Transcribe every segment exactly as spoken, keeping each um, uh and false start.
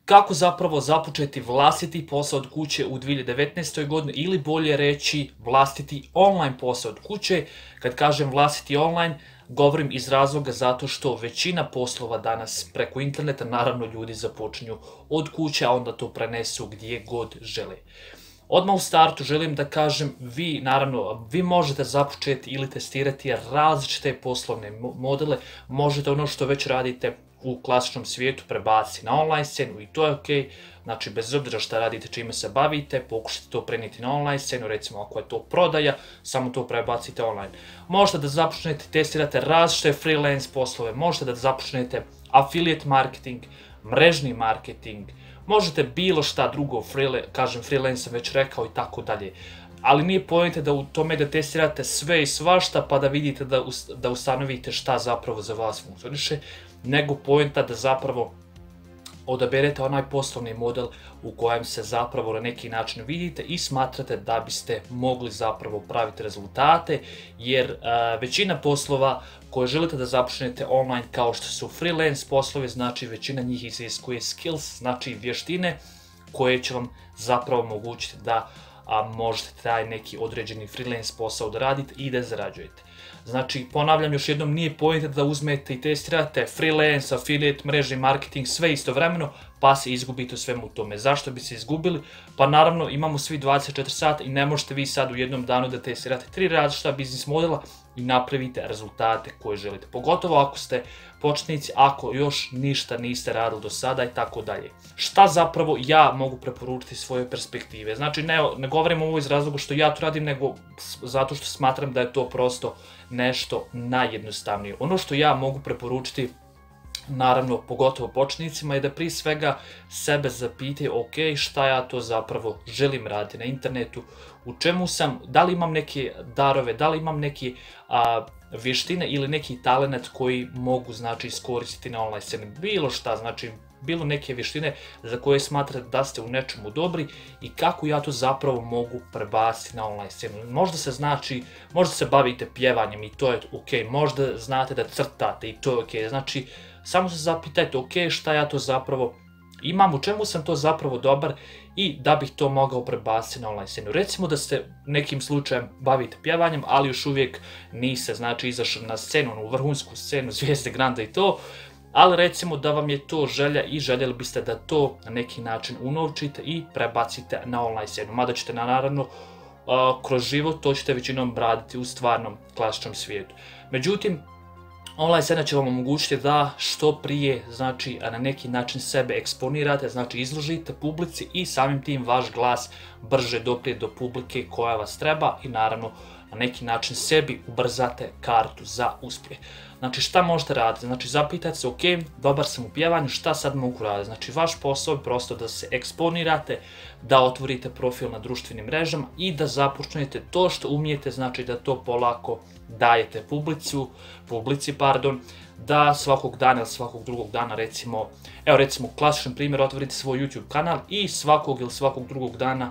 Kako zapravo započeti vlastiti posao od kuće u dvije hiljade devetnaestoj godini ili bolje reći vlastiti online posao od kuće. Kad kažem vlastiti online, govorim iz razloga zato što većina poslova danas preko interneta, naravno ljudi započinju od kuće, a onda to prenesu gdje god žele. Odmah u startu želim da kažem, vi naravno, vi možete započeti ili testirati različite poslovne modele, možete ono što već radite u klasičnom svijetu prebaciti na online scenu i to je ok, znači bez obzira šta radite, čime se bavite, pokušajte to prenijeti na online scenu, recimo ako je to prodaja, samo to prebacite online. Možete da započnete, testirate različite freelance poslove, možete da započnete affiliate marketing, mrežni marketing, možete bilo šta drugo, kažem freelance sam već rekao i tako dalje. Ali nije pojenta da u tome da testirate sve i svašta pa da vidite da ustanovite šta zapravo za vas funkcioniše, nego pojenta da zapravo odaberete onaj poslovni model u kojem se zapravo na neki način vidite i smatrate da biste mogli zapravo praviti rezultate, jer većina poslova koje želite da započnete online kao što su freelance poslovi, znači većina njih iziskuje skills, znači vještine koje će vam zapravo omogućiti da možete taj neki određeni freelance posao da radite i da zarađujete. Znači, ponavljam još jednom, nije pojenta da uzmete i testirate freelance, affiliate, mrežni marketing, sve istovremeno, pa se izgubite u svemu tome. Zašto bi se izgubili? Pa naravno, imamo svi dvadeset četiri sata i ne možete vi sad u jednom danu da testirate tri različita biznis modela i napravite rezultate koje želite. Pogotovo ako ste početnici, ako još ništa niste radili do sada i tako dalje. Šta zapravo ja mogu preporučiti svoje perspektive? Znači, ne, ne govorim ovo iz razloga što ja to radim, nego zato što smatram da je to prosto nešto najjednostavnije. Ono što ja mogu preporučiti, naravno, pogotovo početnicima, je da prije svega sebe zapitaju, ok, šta ja to zapravo želim raditi na internetu, u čemu sam, da li imam neke darove, da li imam neke a, vještine ili neki talent koji mogu, znači, iskoristiti na online sceni. Bilo šta, znači, bilo neke vještine za koje smatrate da ste u nečemu dobri i kako ja to zapravo mogu prebaciti na online scenu. Možda se znači, možda se bavite pjevanjem i to je ok, možda znate da crtate i to je ok, znači samo se zapitajte ok, šta ja to zapravo imam, u čemu sam to zapravo dobar i da bih to mogao prebaciti na online scenu. Recimo da ste nekim slučajem bavite pjevanjem, ali još uvijek niste, znači, izašli na scenu, u vrhunsku scenu, zvijezde Granda i to, ali recimo da vam je to želja i željeli biste da to na neki način unovčite i prebacite na online scenu. Mada ćete naravno kroz život to ćete većinom raditi u stvarnom klasičnom svijetu. Međutim, online scena će vam omogućiti da što prije, znači, na neki način sebe eksponirate, znači izložite publici i samim tim vaš glas brže doprije do publike koja vas treba i naravno na neki način sebi ubrzate kartu za uspjeh. Znači, šta možete raditi? Znači, zapitajte se, ok, dobar sam u pjevanju, šta sad mogu raditi? Znači, vaš posao je prosto da se eksponirate, da otvorite profil na društvenim mrežama i da započnete to što umijete, znači da to polako dajete publicu, publici, pardon, da svakog dana ili svakog drugog dana, recimo, evo recimo, klasičan primjer, otvorite svoj YouTube kanal i svakog ili svakog drugog dana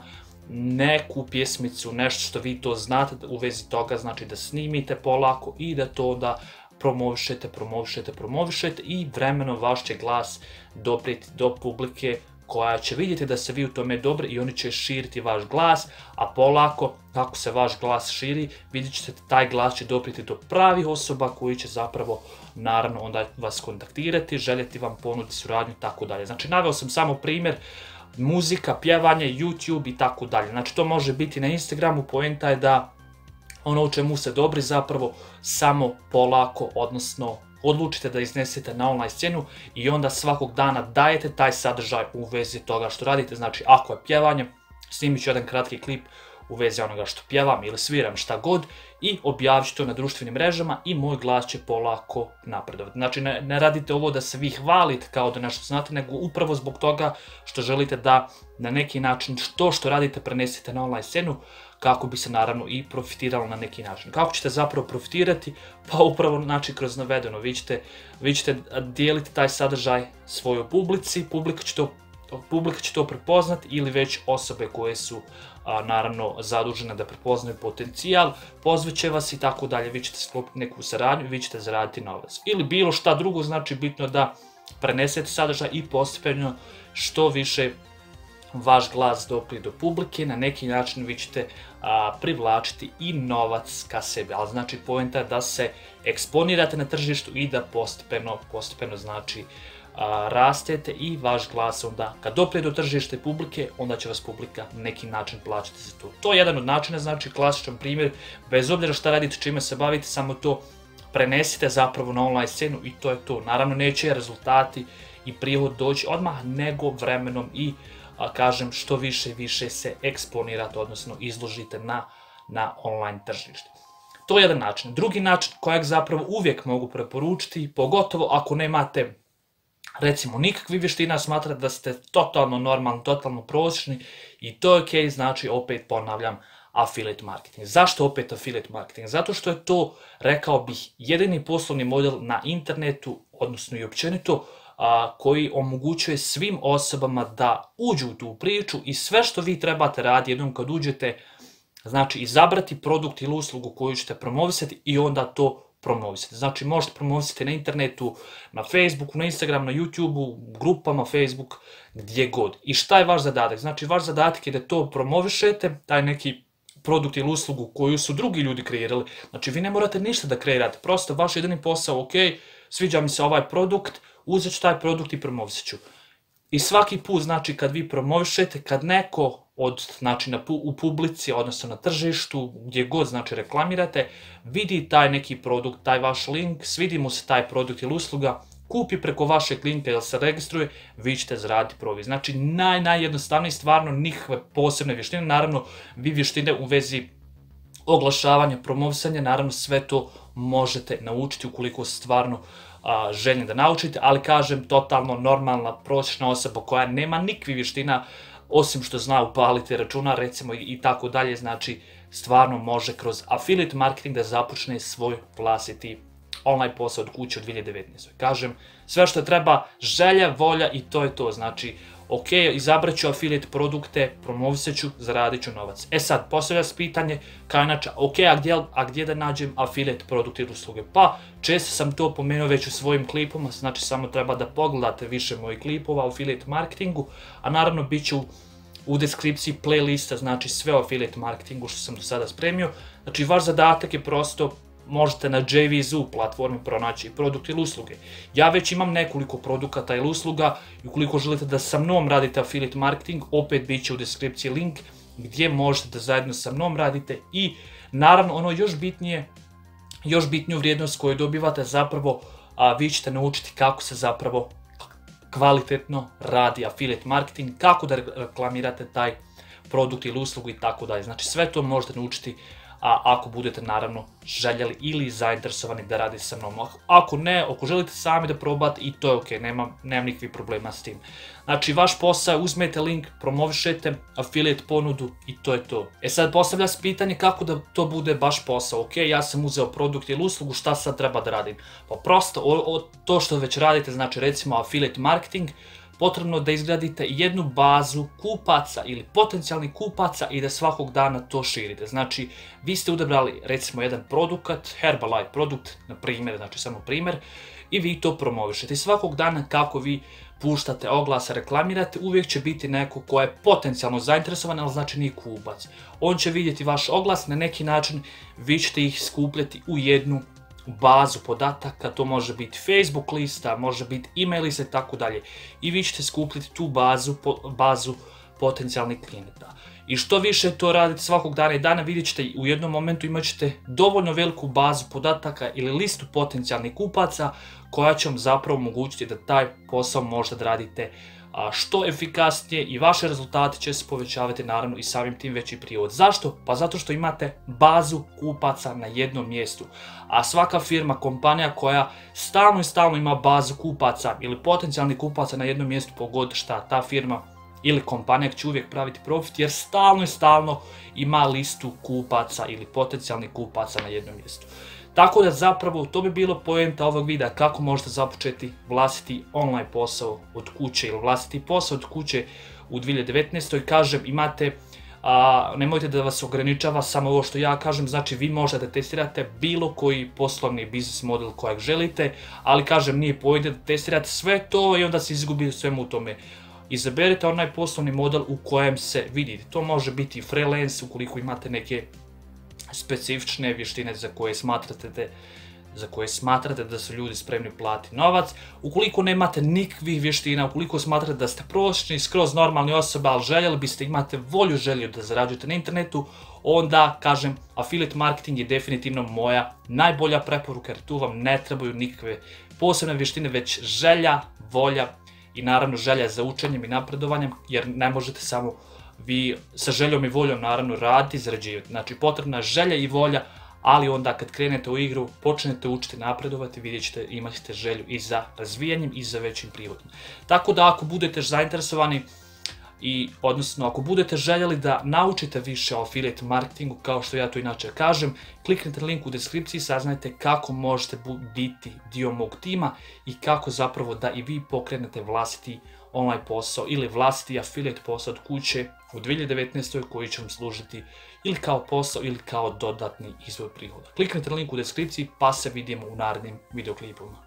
neku pjesmicu, nešto što vi to znate u vezi toga, znači da snimite polako i da to onda promovišete, promovišete, promovišete i vremenom vaš će glas doprijeti do publike koja će vidjeti da se vi u tome dobri i oni će širiti vaš glas, a polako, kako se vaš glas širi, vidjet ćete taj glas će doprijeti do pravih osoba koji će zapravo, naravno, onda vas kontaktirati, željeti vam ponuditi suradnju i tako dalje. Znači, naveo sam samo primjer, muzika, pjevanje, YouTube i tako dalje. Znači, to može biti na Instagramu, poenta je da ono u čemu se dobri zapravo samo polako, odnosno odlučite da iznesete na online scenu i onda svakog dana dajete taj sadržaj u vezi toga što radite. Znači, ako je pjevanje, snimit ću jedan kratki klip u vezi onoga što pjevam ili sviram, šta god, i objavit ću to na društvenim mrežama i moj glas će polako napredovati. Znači, ne, ne radite ovo da se vi hvalite kao da nešto znate, nego upravo zbog toga što želite da na neki način to što radite prenesete na online scenu, kako bi se naravno i profitiralo na neki način. Kako ćete zapravo profitirati? Pa upravo, znači, kroz navedeno. Vi ćete, vi ćete dijeliti taj sadržaj svojoj publici, publika će to, publika će to prepoznati ili već osobe koje su a, naravno zadužene da prepoznaju potencijal, pozvaće vas i tako dalje, vi ćete sklopiti neku saradnju i vi ćete zaraditi novac. Ili bilo šta drugo, znači bitno da prenesete sadržaj i postepeno što više vaš glas doprije do publike, na neki način vi ćete a, privlačiti i novac ka sebi. Ali znači poenta je da se eksponirate na tržištu i da postepeno, postepeno znači a, rastete i vaš glas onda kad doprije do tržište publike, onda će vas publika na neki način plaćati za to. To je jedan od načina, znači klasičan primjer, bez obzira šta radite, čime se bavite, samo to prenesite zapravo na online scenu i to je to. Naravno neće rezultati i prihod doći odmah, nego vremenom i a kažem što više i više se eksponirate, odnosno izložite na, na online tržište. To je jedan način. Drugi način kojeg zapravo uvijek mogu preporučiti, pogotovo ako nemate recimo nikakvih vještina, smatrate da ste totalno normalni, totalno prosječni i to je ok, znači opet ponavljam affiliate marketing. Zašto opet affiliate marketing? Zato što je to, rekao bih, jedini poslovni model na internetu, odnosno i općenito, A, koji omogućuje svim osobama da uđu u tu priču i sve što vi trebate raditi jednom kad uđete, znači izabrati produkt ili uslugu koju ćete promovisati i onda to promovisati. Znači možete promovisati na internetu, na Facebooku, na Instagramu, na YouTubeu, grupama Facebook, gdje god. I šta je vaš zadatak? Znači vaš zadatak je da to promovišete, taj neki produkt ili uslugu koju su drugi ljudi kreirali. Znači vi ne morate ništa da kreirate, prosto vaš jedini posao, ok, sviđa mi se ovaj produkt, uzet ću taj produkt i promovisit ću. I svaki put, znači, kad vi promovišete, kad neko od, znači, na, u publici, odnosno na tržištu, gdje god, znači, reklamirate, vidi taj neki produkt, taj vaš link, svidi mu se taj produkt ili usluga, kupi preko vašeg linka ili se registruje, vi ćete zaraditi proviziju. Znači, naj, najjednostavnije, stvarno, nikakve posebne vještine, naravno, vi vještine u vezi oglašavanja, promovisanja, naravno, sve to možete naučiti ukoliko stvarno a, željni da naučite, ali kažem, totalno normalna, prosječna osoba koja nema nikakvih vještina, osim što zna upaliti računar, recimo, i, i tako dalje, znači, stvarno može kroz affiliate marketing da započne svoj vlastiti online posao od kuće u dvije hiljade devetnaestoj. Kažem, sve što treba, želja, volja i to je to, znači, ok, izabrat ću affiliate produkte, promovisat ću, zaradit ću novac. E sad, postavlja se pitanje, kao inače, ok, a gdje, a gdje da nađem affiliate produkte ili usluge? Pa, često sam to pomenuo već u svojim klipama, znači samo treba da pogledate više mojih klipova o affiliate marketingu, a naravno bit će u, u deskripciji playlista, znači sve o affiliate marketingu što sam do sada spremio. Znači, vaš zadatak je prosto, možete na J V Z platformi pronaći produkt ili usluge. Ja već imam nekoliko produkata ili usluga i ukoliko želite da sa mnom radite affiliate marketing, opet bit će u deskripciji link gdje možete da zajedno sa mnom radite i naravno ono još bitnije, još bitniju vrijednost koju dobivate zapravo, a, vi ćete naučiti kako se zapravo kvalitetno radi affiliate marketing, kako da reklamirate taj produkt ili uslugu i tako dalje. Znači sve to možete naučiti a ako budete naravno željeli ili zainteresovani da radite sa mnom. Ako ne, ako želite sami da probate i to je ok, nema, nema nikakvih problema s tim. Znači vaš posao je uzmete link, promovišete affiliate ponudu i to je to. E sad postavlja se pitanje kako da to bude baš posao. Ok, ja sam uzeo produkt ili uslugu, šta sad treba da radim? Pa prosto o, o, to što već radite, znači recimo affiliate marketing, potrebno da izgradite jednu bazu kupaca ili potencijalnih kupaca i da svakog dana to širite. Znači, vi ste odabrali recimo jedan produkt, Herbalife produkt, na primjer, znači samo primjer, i vi to promovišete. I svakog dana kako vi puštate oglase, reklamirate, uvijek će biti neko ko je potencijalno zainteresovan, ali znači nije kupac. On će vidjeti vaš oglas, na neki način vi ćete ih skupljati u jednu bazu podataka, to može biti Facebook lista, može biti e-mail lista i tako dalje. I vi ćete skupljati tu bazu, bazu potencijalnih klijenata. I što više to radite svakog dana i dana, vidjet ćete u jednom momentu imat ćete dovoljno veliku bazu podataka ili listu potencijalnih kupaca koja će vam zapravo omogućiti da taj posao možete da radite što efikasnije i vaše rezultate će se povećavati naravno i samim tim veći prihod. Zašto? Pa zato što imate bazu kupaca na jednom mjestu. A svaka firma, kompanija koja stalno i stalno ima bazu kupaca ili potencijalnih kupaca na jednom mjestu, pogod šta ta firma ili kompanija će uvijek praviti profit jer stalno i stalno ima listu kupaca ili potencijalnih kupaca na jednom mjestu. Tako da zapravo to bi bilo poenta ovog videa kako možete započeti vlastiti online posao od kuće ili vlastiti posao od kuće u dvije hiljade devetnaestoj. Kažem, imate a, nemojte da vas ograničava samo ovo što ja kažem, znači vi možete da testirate bilo koji poslovni biznis model kojeg želite, ali kažem nije pojede da testirate sve to i onda se izgubi u svemu u tome. Izaberite onaj poslovni model u kojem se vidite. To može biti freelance ukoliko imate neke specifične vještine za koje smatrate za koje smatrate da su ljudi spremni platiti novac. Ukoliko nemate nikakvih vještina, ukoliko smatrate da ste prosječni, skroz normalni osoba, ali željeli biste, imate volju, želju da zarađujete na internetu, onda, kažem, affiliate marketing je definitivno moja najbolja preporuka, jer tu vam ne trebaju nikakve posebne vještine, već želja, volja i naravno želja za učenjem i napredovanjem, jer ne možete samo vi sa željom i voljom naravno raditi i zarađivati. Znači potrebna je želja i volja, ali onda kad krenete u igru, počnete učiti napredovati, vidjet ćete, imat ćete želju i za razvijanjem i za većim prihodom. Tako da ako budete zainteresovani i odnosno ako budete željeli da naučite više o affiliate marketingu, kao što ja to inače kažem, kliknite link u deskripciji, saznajte kako možete biti dio mog tima i kako zapravo da i vi pokrenete vlastiti online posao ili vlastiti affiliate posao od kuće u dvije hiljade devetnaestoj koji će vam služiti ili kao posao ili kao dodatni izvor prihoda. Kliknite link u deskripciji pa se vidimo u narednim videoklipovima.